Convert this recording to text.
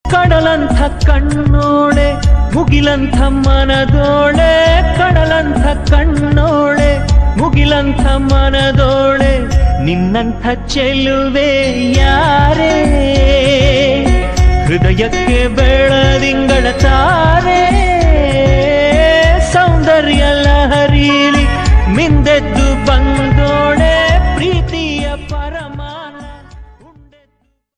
ಕಡಲಂಥ ಕಣ್ಣೋಳೆ ಮುಗಿಲಂಥ ಮನದೋಳೆ, ಕಡಲಂಥ ಕಣ್ಣೋಳೆ ಮುಗಿಲಂಥ ಮನದೋಳೆ, ನಿನ್ನಂಥ ಚೆಲುವೆ ಯಾರೇ, ಹೃದಯಕ್ಕೆ ಬೆಳದಿಂಗಳ ತಾರೆ, ಸೌಂದರ್ಯ